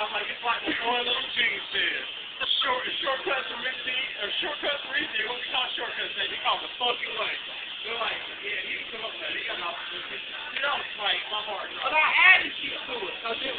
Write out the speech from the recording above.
was like, it's like what one little Gene said. Shortcuts from Rick D, or shortcuts from Rick D. What we call shortcuts? They call them the fucking way. They're like, yeah, he can come up with that. He got an opportunity. You know, it's like my heart. But I added shit to it because it